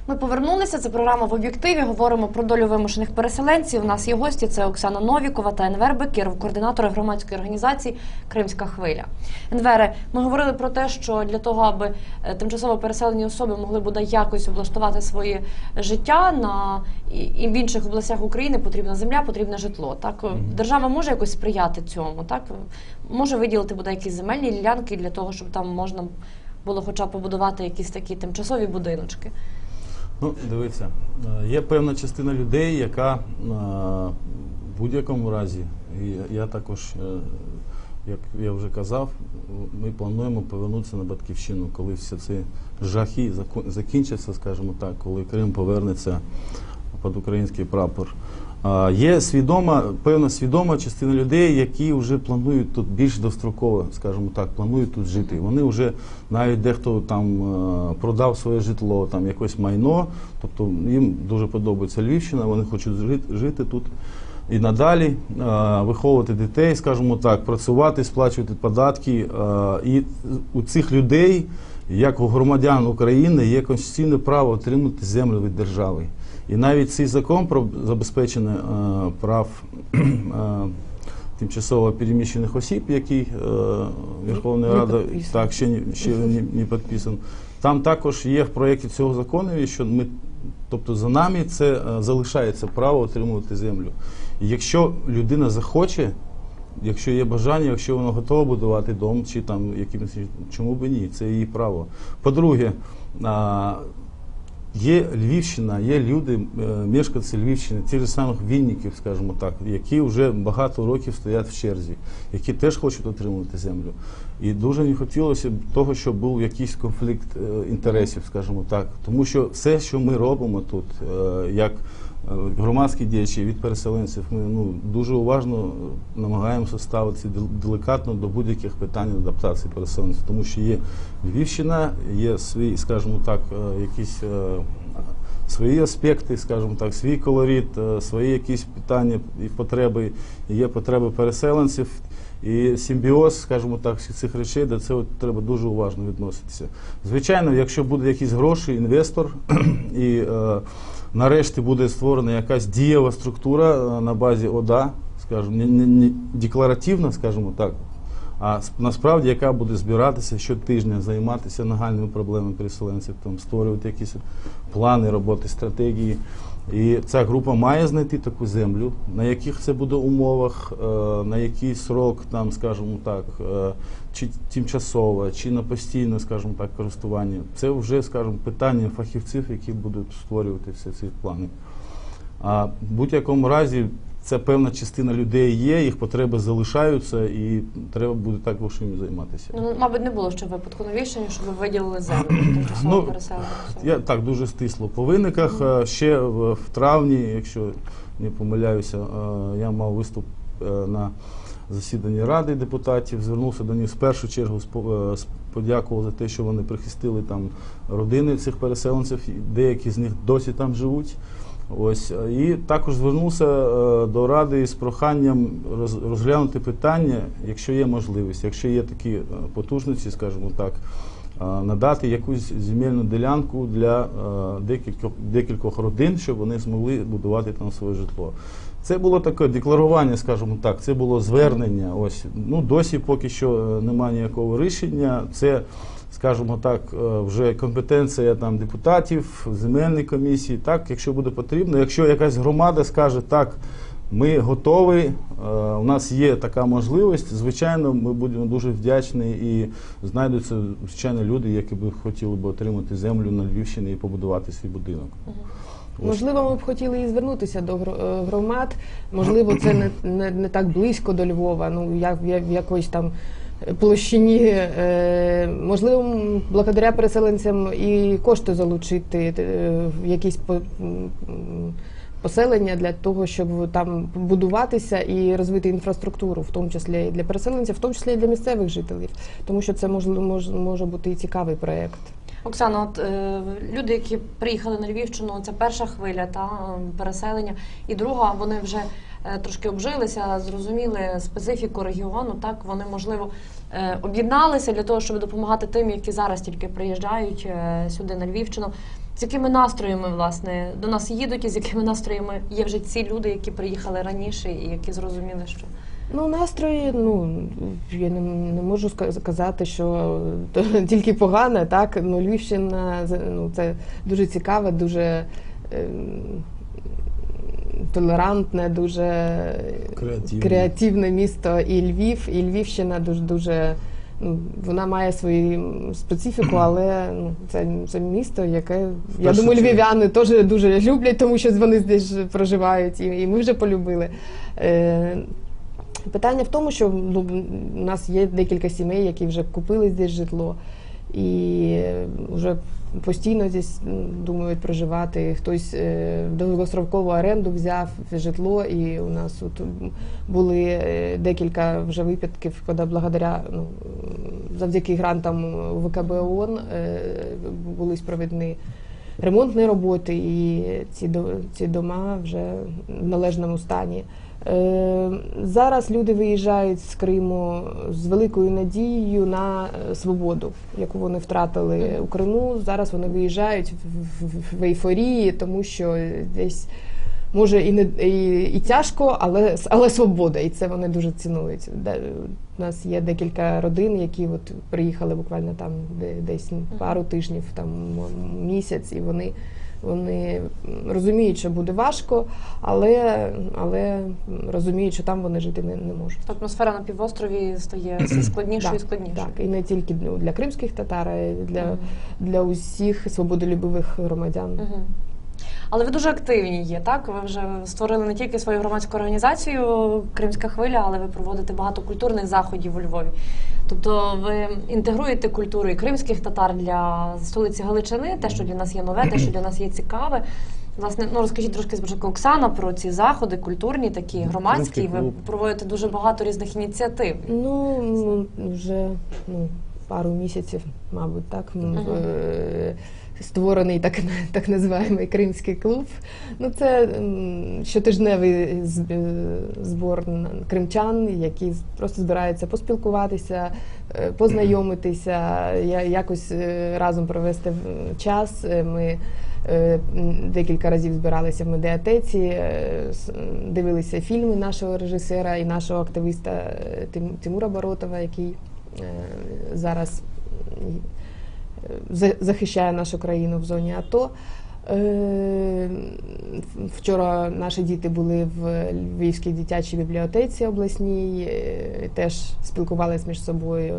Ми повернулися, це програма «В об'єктиві», говоримо про долю вимушених переселенців. У нас є гості, це Оксана Новікова та Енвер Бекіров, координатори громадської організації «Кримська хвиля». Енвере, ми говорили про те, що для того, аби тимчасово переселені особи могли буде якось облаштувати своє життя і в інших областях України, потрібна земля, потрібне житло. Так? Держава може якось сприяти цьому, так? Може виділити буде якісь земельні ділянки для того, щоб там можна було хоча б побудувати якісь такі тимчасові будиночки. Ну, дивіться, є певна частина людей, яка в будь-якому разі, і я також, як я вже казав, ми плануємо повернутися на Батьківщину, коли всі ці жахи закінчаться, скажімо так, коли Крим повернеться під український прапор. Є певна свідома частина людей, які вже планують тут більш довстроково, скажімо так, планують тут жити. Вони вже, навіть дехто там продав своє житло, там якесь майно, тобто їм дуже подобається Львівщина, вони хочуть жити тут і надалі, виховувати дітей, скажімо так, працювати, сплачувати податки. І у цих людей, як у громадян України, є конституційне право отримати землю від держави. І навіть цей закон про забезпечення прав тимчасово переміщених осіб, який Верховна Рада так, ще не підписан, там також є в проєкті цього закону, що тобто за нами це залишається право отримувати землю. І якщо людина захоче, якщо є бажання, якщо вона готова будувати дом, чи там якимось, чому б ні, це її право. По-друге, є Львівщина, є люди, мешканці Львівщини, ті ж самих Вінників, скажімо так, які вже багато років стоять в черзі, які теж хочуть отримувати землю. І дуже не хотілося б того, щоб був якийсь конфлікт інтересів, скажімо так. Тому що все, що ми робимо тут, як громадські діячі від переселенців, ми дуже уважно намагаємося ставитися делікатно до будь-яких питань адаптації переселенців, тому що є Львівщина, є свій, скажімо так, якісь свої аспекти, скажімо так, свій колорит, свої якісь питання і потреби, і є потреби переселенців, і симбіоз, скажімо так, всіх цих речей, до цього треба дуже уважно відноситися. Звичайно, якщо буде якісь гроші, інвестор, і нарешті буде створена якась дієва структура на базі ОДА, скажімо, не декларативна, скажімо так, а насправді яка буде збиратися щотижня, займатися нагальними проблемами переселенців, там, створювати якісь плани роботи, стратегії. І ця група має знайти таку землю, на яких це буде умовах, на який срок, там, скажімо так, чи тимчасово, чи на постійне, скажімо так, користування. Це вже, скажімо, питання фахівців, які будуть створювати всі ці плани. А в будь-якому разі це певна частина людей є, їх потреби залишаються, і треба буде також їм займатися. Ну, мабуть, не було ще випадку на Вінниччині, щоб ви виділили землю тимчасово переселенцям. Я так дуже стисло. По виниках ще в травні, якщо не помиляюся, я мав виступ на засіданні Ради депутатів, звернувся до них в першу чергу, подякував за те, що вони прихистили там родини цих переселенців, деякі з них досі там живуть. Ось, і також звернувся до Ради з проханням розглянути питання, якщо є можливість, якщо є такі потужності, скажімо так, надати якусь земельну ділянку для декількох родин, щоб вони змогли будувати там своє житло. Це було таке декларування, скажімо так, це було звернення. Ось, досі поки що немає ніякого рішення. Це, скажімо так, вже компетенція там депутатів, земельної комісії. Так, якщо буде потрібно, якщо якась громада скаже, так, ми готові, у нас є така можливість, звичайно, ми будемо дуже вдячні і знайдуться, звичайно, люди, які б хотіли б отримати землю на Львівщині і побудувати свій будинок. Можливо, ми б хотіли і звернутися до громад, можливо, це не так близько до Львова, в якоїсь там площині, можливо, благодаря переселенцям і кошти залучити в якісь поселення для того, щоб там будуватися і розвити інфраструктуру, в тому числі і для переселенців, в тому числі і для місцевих жителів, тому що це може бути і цікавий проєкт. Оксана, от люди, які приїхали на Львівщину, це перша хвиля переселення, і друга, вони вже трошки обжилися, зрозуміли специфіку регіону, так, вони, можливо, об'єдналися для того, щоб допомагати тим, які зараз тільки приїжджають сюди на Львівщину. З якими настроями, власне, до нас їдуть і з якими настроями є вже ці люди, які приїхали раніше і які зрозуміли, що... Ну, настрої, я не можу сказати, що тільки погане, так? Ну, Львівщина, це дуже цікаве, дуже толерантне, дуже креативне місто. І Львівщина дуже вона має свою специфіку, але це місто, яке, я думаю, львів'яни теж дуже люблять, тому що вони здесь проживають, і ми вже полюбили. Питання в тому, що у нас є декілька сімей, які вже купили здесь житло і вже постійно здесь думають проживати. Хтось довгострокову оренду взяв житло, і у нас тут були декілька вже випадків, коли завдяки грантам ВКБ ООН були проведені ремонтні роботи, і ці дома вже в належному стані. Зараз люди виїжджають з Криму з великою надією на свободу, яку вони втратили у Криму. Зараз вони виїжджають в ейфорії, тому що десь може і тяжко, але свобода, і це вони дуже цінують. У нас є декілька родин, які приїхали буквально там десь пару тижнів, там місяць, і вони розуміють, що буде важко, але розуміють, що там вони жити не можуть. Атмосфера на півострові стає все складнішою і складнішою. Так, і не тільки для кримських татар, а й для усіх свободолюбивих громадян. Але ви дуже активні є, так? Ви вже створили не тільки свою громадську організацію «Кримська хвиля», але ви проводите багато культурних заходів у Львові. Тобто ви інтегруєте культуру і кримських татар для столиці Галичини, те, що для нас є нове, те, що для нас є цікаве. Власне, розкажіть трошки спочатку, Оксана, про ці заходи культурні, такі громадські. Ви проводите дуже багато різних ініціатив. Вже пару місяців, мабуть, так. Створений так називаємий Кримський клуб. Це щотижневий збор кримчан, які просто збираються поспілкуватися, познайомитися, якось разом провести час. Ми декілька разів збиралися в медіатеці, дивилися фільми нашого режисера і нашого активіста Тимура Баротова, який зараз захищає нашу країну в зоні АТО. Вчора наші діти були в Львівській дитячій бібліотеці обласній, теж спілкувалися між собою,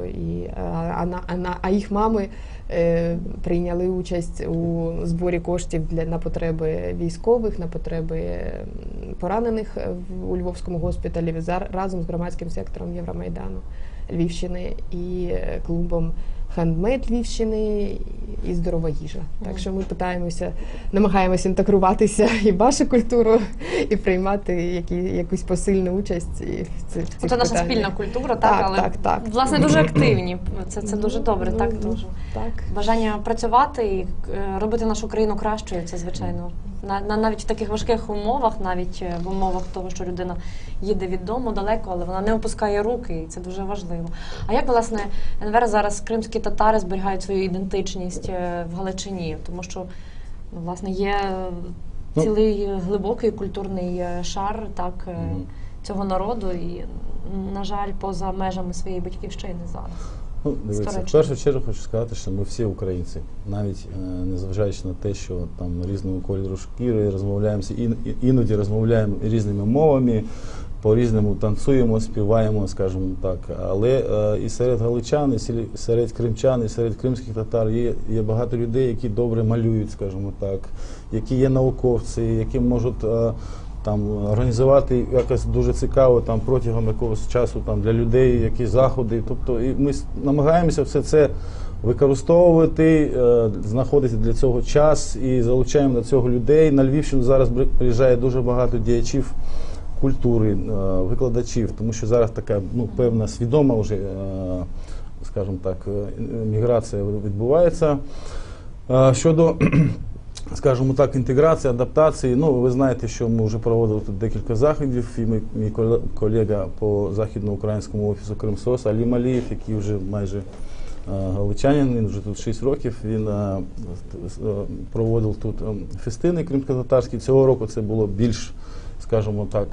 а їх мами прийняли участь у зборі коштів на потреби військових, на потреби поранених у Львовському госпіталі разом з громадським сектором Євромайдану Львівщини і клубом «Хендмейд» Львівщини і «Здорова їжа». Так що ми намагаємося інтегруватися і в вашу культуру, і приймати якусь посильну участь в цих питаннях. Це наша спільна культура, так? Так. Власне, дуже активні. Це дуже добре, так? Дуже. Так. Бажання працювати і робити нашу країну кращою, це, звичайно. Навіть в таких важких умовах, навіть в умовах того, що людина їде від дому далеко, але вона не опускає руки, і це дуже важливо. А як, власне, НВР зараз кримські татари зберігають свою ідентичність в Галичині? Тому що, власне, є цілий глибокий культурний шар, так, цього народу, і, на жаль, поза межами своєї батьківщини зараз. Дивіться, в першу чергу хочу сказати, що ми всі українці, навіть незважаючи на те, що там різного кольору шкіри, розмовляємося, іноді розмовляємо різними мовами, по-різному танцюємо, співаємо, скажімо так. Але і серед галичан, і серед кримчан, і серед кримських татар є багато людей, які добре малюють, скажімо так, які є науковці, які можуть організувати якось дуже цікаво протягом якогось часу для людей якісь заходи. Тобто і ми намагаємося все це використовувати, знаходити для цього час і залучаємо до цього людей. На Львівщину зараз приїжджає дуже багато діячів культури, викладачів, тому що зараз така певна свідома вже, скажімо так, міграція відбувається. Щодо скажімо так, інтеграції, адаптації. Ну, ви знаєте, що ми вже проводили тут декілька заходів, і мій колега по західноукраїнському офісу Кримсос Алім Алієв, який вже майже галичанин, він вже тут 6 років, він проводив тут фестини кримськотатарські. Цього року це було більш, скажімо так,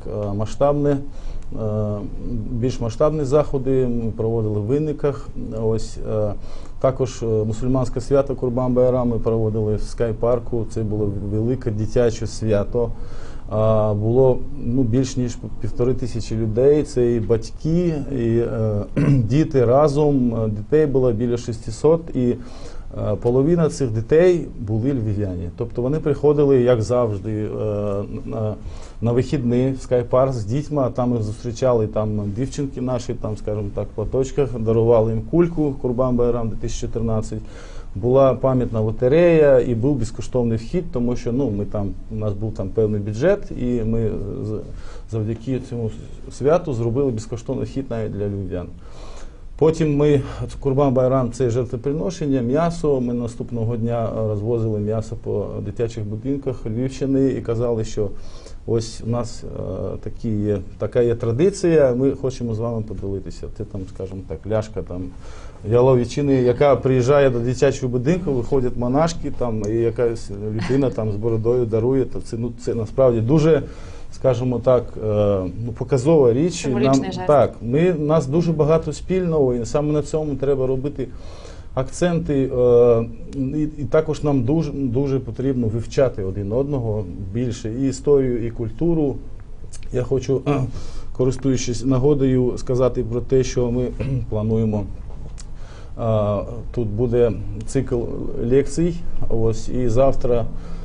більш масштабні заходи, ми проводили в Винниках. Ось, також мусульманське свято Курбан-Байрам ми проводили в Скай-парку, це було велике дитяче свято. Було більш ніж 1500 людей, це і батьки, і діти разом, дітей було біля 600, і половина цих дітей були львів'яні. Тобто вони приходили, як завжди, на вихідні в Скай-парк з дітьми, а там їх зустрічали там дівчинки наші, там, скажімо так, в платочках, дарували їм кульку Курбан-Байрам 2014. Була пам'ятна лотерея і був безкоштовний вхід, тому що у нас був там певний бюджет, і ми завдяки цьому святу зробили безкоштовний вхід навіть для львів'ян. Потім ми, Курбан-Байрам – це жертвоприношення, м'ясо. Ми наступного дня розвозили м'ясо по дитячих будинках Львівщини і казали, що ось у нас така є традиція, ми хочемо з вами поділитися. Це там, скажімо так, ляшка там яловичини, яка приїжджає до дитячого будинку, виходять монашки, там, і якась людина там з бородою дарує. То це насправді дуже, скажімо так, показова річ. У нас дуже багато спільного, і саме на цьому треба робити акценти. І також нам дуже потрібно вивчати один одного більше і історію, і культуру. Я хочу, користуючись нагодою, сказати про те, що ми плануємо. Тут буде цикл лекцій. Ось, і завтра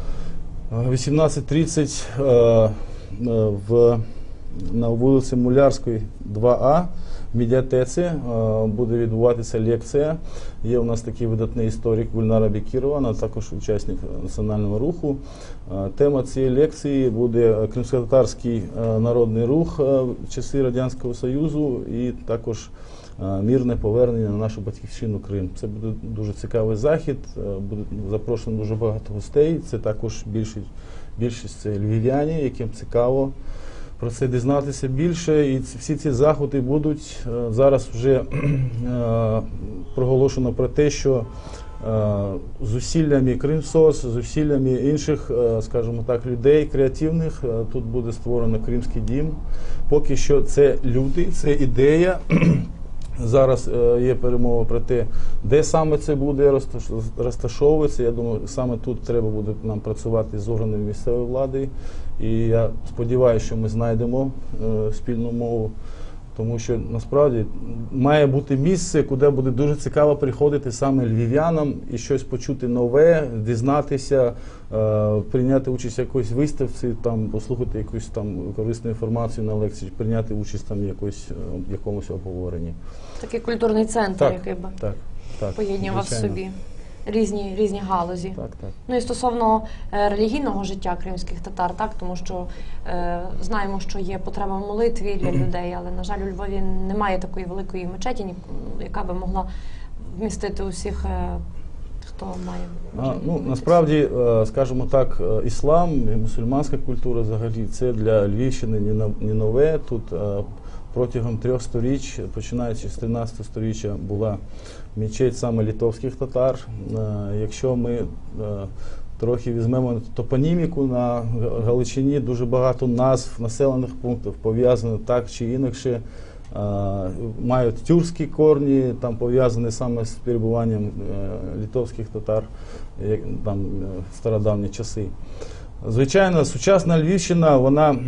18:30 на вулиці Мулярської, 2А, в медіатеці буде відбуватися лекція. Є у нас такий видатний історик Гульнара Бекірова, вона також учасник національного руху. Тема цієї лекції буде кримськотатарський народний рух в часи Радянського Союзу і також мирне повернення на нашу батьківщину Крим. Це буде дуже цікавий захід, буде запрошено дуже багато гостей. Це також більшість це львів'яні, яким цікаво про це дізнатися більше. І всі ці заходи будуть. Зараз вже проголошено про те, що зусиллями Кримсос, зусиллями інших, скажімо так, людей креативних, тут буде створено Кримський дім. Поки що це люди, це ідея. Зараз є перемова про те, де саме це буде розташовуватися. Я думаю, саме тут треба буде нам працювати з органами місцевої влади. І я сподіваюся, що ми знайдемо спільну мову, тому що насправді має бути місце, куди буде дуже цікаво приходити саме львів'янам і щось почути нове, дізнатися, прийняти участь в якоїсь виставці, там, послухати якусь там корисну інформацію на лекції, прийняти участь там в якомусь обговоренні. Такий культурний центр, який би поєднував в звичайно. собі різні галузі. Так. Ну і стосовно релігійного життя кримських татар, тому що знаємо, що є потреба в молитві для людей, але, на жаль, у Львові немає такої великої мечеті, яка би могла вмістити усіх, хто має можливість. Насправді, скажімо так, іслам і мусульманська культура взагалі це для Львівщини не нове. Тут протягом 3 сторіч, починаючи з 13 сторіччя, була мечеть саме литовських татар. Якщо ми трохи візьмемо топоніміку, на Галичині дуже багато назв населених пунктів пов'язані так чи інакше, мають тюркські корні, там пов'язані саме з перебуванням литовських татар там, в стародавні часи. Звичайно, сучасна Львівщина, вона,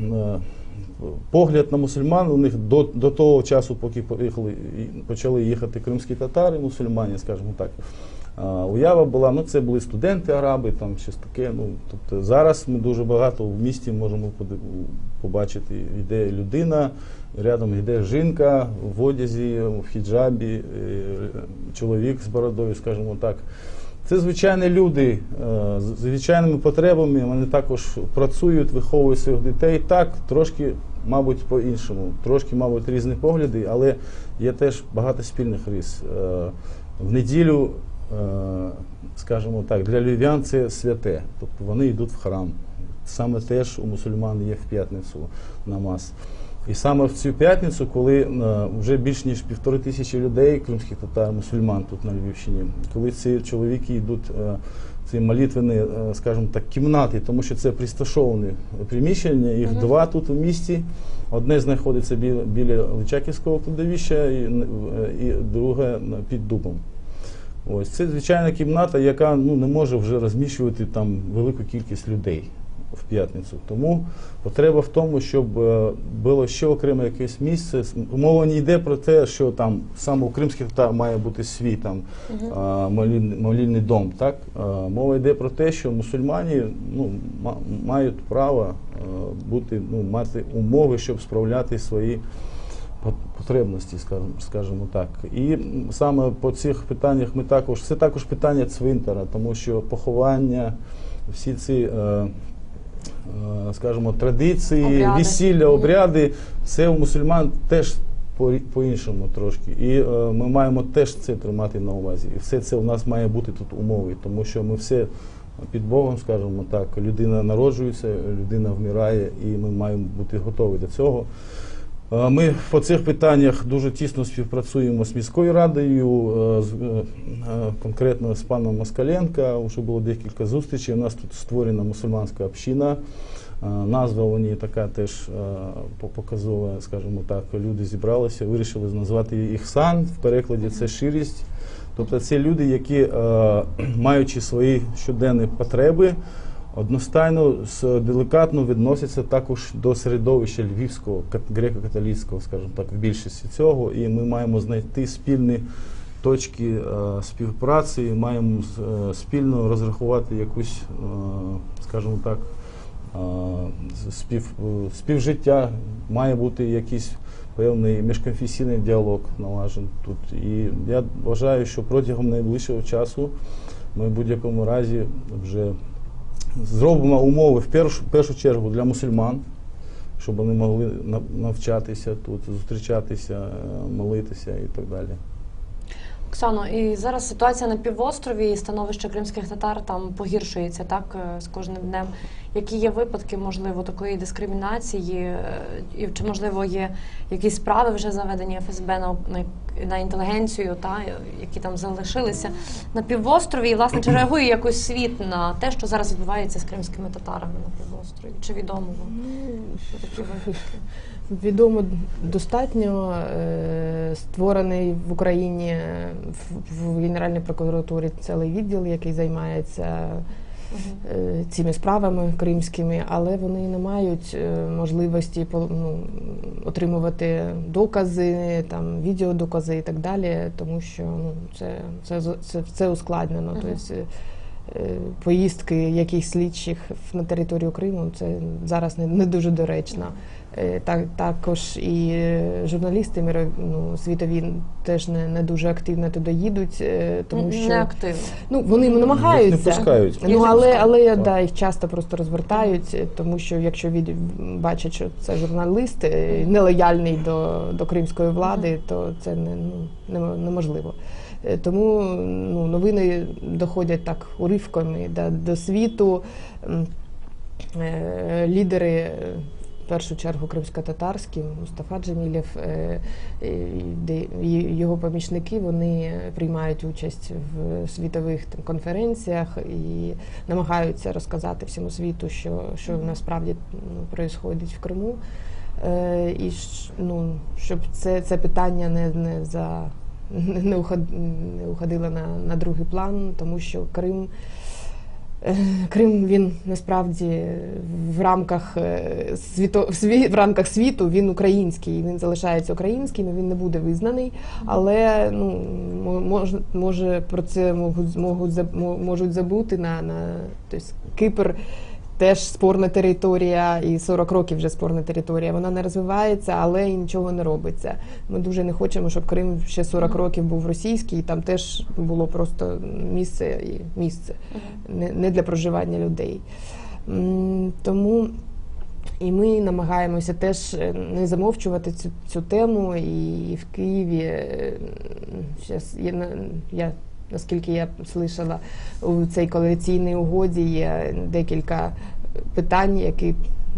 погляд на мусульман у них до того часу, поки почали їхати кримські татари, мусульмані, скажімо так, уява була, це були студенти араби, там щось таке. Тобто зараз ми дуже багато в місті можемо побачити, йде людина, рядом йде жінка в одязі, в хіджабі, чоловік з бородою, скажімо так. Це звичайні люди з звичайними потребами, вони також працюють, виховують своїх дітей. Так, трошки, мабуть, по-іншому, трошки, мабуть, різні погляди, але є теж багато спільних рис. В неділю скажімо так, для львів'ян це святе. Тобто вони йдуть в храм. Саме теж у мусульман є в п'ятницю намаз. І саме в цю п'ятницю, коли вже більш ніж 1500 людей, кримських татар, мусульман тут на Львівщині, коли ці чоловіки йдуть ці молитвені, скажімо так, кімнати, тому що це присташоване приміщення, їх два тут у місті. Одне знаходиться біля Личаківського кладовища і друге під Дубом. Ось це звичайна кімната, яка не може вже розміщувати там велику кількість людей в п'ятницю. Тому потреба в тому, щоб було ще окреме якесь місце. Мова не йде про те, що там саме у кримських татар має бути свій там молільний дом. Так? Мова йде про те, що мусульмані мають право мати умови, щоб справляти свої потребності, скажімо так. І саме по цих питаннях це також питання цвинтара, тому що поховання, всі ці, скажімо, традиції, весілля, обряди, це у мусульман теж по-іншому трошки. І ми маємо теж це тримати на увазі. І все це у нас має бути тут умови, тому що ми все під Богом, скажімо так, людина народжується, людина вмирає, і ми маємо бути готові до цього. Ми по цих питаннях дуже тісно співпрацюємо з міською радою, конкретно з паном Москаленко. Вже було декілька зустрічей. У нас тут створена мусульманська община. Назва у ній така теж показова, скажімо так. Люди зібралися, вирішили назвати її «Іхсан», в перекладі це «ширість». Тобто це люди, які, маючи свої щоденні потреби, одностайно, делікатно відносяться також до середовища львівського, греко-католицького, скажімо так, в більшості цього. І ми маємо знайти спільні точки співпраці, маємо спільно розрахувати якусь, скажімо так, співжиття, має бути якийсь певний міжконфесійний діалог налажений тут. І я вважаю, що протягом найближчого часу ми в будь-якому разі вже зробимо умови в першу чергу для мусульман, щоб вони могли навчатися тут, зустрічатися, молитися і так далі. Оксано, і зараз ситуація на півострові і становище кримських татар там погіршується, так, з кожним днем. Які є випадки, можливо, такої дискримінації, і чи, можливо, є якісь справи вже заведені ФСБ на інтелігенцію, які там залишилися на півострові, і, власне, чи реагує якось світ на те, що зараз відбувається з кримськими татарами на півострові? Чи відомо вам про такі випадки? Відомо достатньо. Створений в Україні в Генеральній прокуратурі цілий відділ, який займається цими справами кримськими, але вони не мають можливості отримувати докази, там, відеодокази і так далі, тому що це ускладнено. Тобто, поїздки якихось слідчих на територію Криму це зараз не дуже доречно. Також і журналісти світові теж не дуже активно туди їдуть, тому що не активно. Вони намагаються, їх не пускають. Але їх часто просто розвертають, тому що якщо бачать, що це журналіст нелояльний до кримської влади, то це неможливо. Тому новини доходять так уривками до світу. Лідери, в першу чергу кримсько-татарські, Мустафа Джемілєв, його помічники, вони приймають участь в світових конференціях і намагаються розказати всьому світу, що насправді відбувається в Криму. І щоб це питання не уходило на другий план, тому що Крим, він насправді в рамках світу він український, він залишається українським, він не буде визнаний, але може про це можуть забути тобто Кипр теж спорна територія, і 40 років вже спорна територія. Вона не розвивається, але і нічого не робиться. Ми дуже не хочемо, щоб Крим ще 40 років був російський, і там теж було просто місце, не для проживання людей. Тому і ми намагаємося теж не замовчувати цю тему, і в Києві я наскільки я слышала, у цій коаліційній угоді є декілька питань, які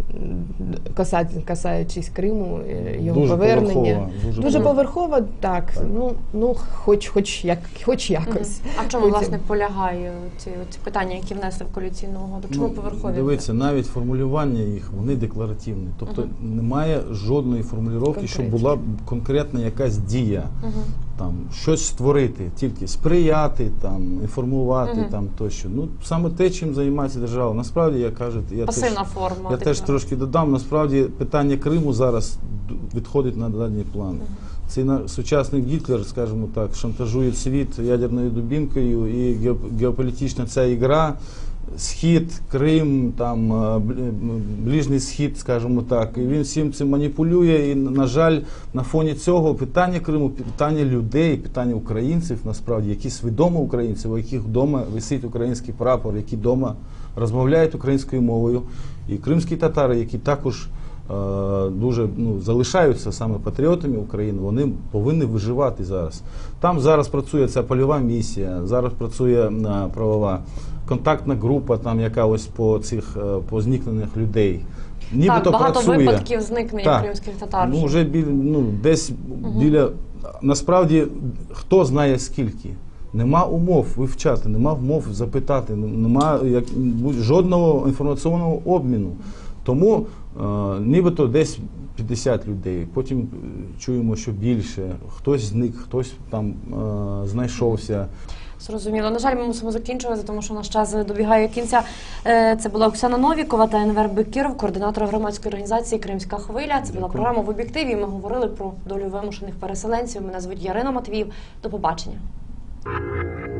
касаючись Криму, його Дуже повернення. поверхово, Дуже поверхово, так. Ну, хоч якось. А в чому, власне, полягає ці питання, які внесли в коаліційну угоду? Чому поверхові? Дивіться, навіть формулювання їх, вони декларативні. Тобто немає жодної формулювання, щоб була конкретна якась дія. Там, щось створити, тільки сприяти, там, інформувати, там, тощо. Ну, саме те, чим займається держава. Насправді, я кажу, пасивна форма. Я теж трошки додам. Насправді, питання Криму зараз відходить на дальній план. Цей сучасний Гітлер, скажімо так, шантажує світ ядерною дубінкою, і геополітична ця ігра, Схід, Крим, там, Ближній Схід, скажімо так, і він всім цим маніпулює, і, на жаль, на фоні цього питання Криму, питання людей, питання українців, насправді, які свідомо українці, у яких вдома висить український прапор, які вдома розмовляють українською мовою, і кримські татари, які також дуже залишаються саме патріотами України, вони повинні виживати зараз. Там зараз працює ця польова місія, зараз працює правова контактна група, там яка ось по зникнених людей. Так, багато випадків зникнення кримських татар. Ну, вже десь біля, насправді, хто знає скільки. Нема умов вивчати, нема умов запитати, нема жодного інформаційного обміну. Тому нібито десь 50 людей, потім чуємо, що більше, хтось зник, хтось там знайшовся. Зрозуміло. На жаль, ми мусимо закінчувати, тому що наш час добігає кінця. Це була Оксана Новікова та Енвер Бекіров, координатор громадської організації «Кримська хвиля». Це була програма «В об'єктиві». Ми говорили про долю вимушених переселенців. Мене звуть Ярина Матвіїв. До побачення.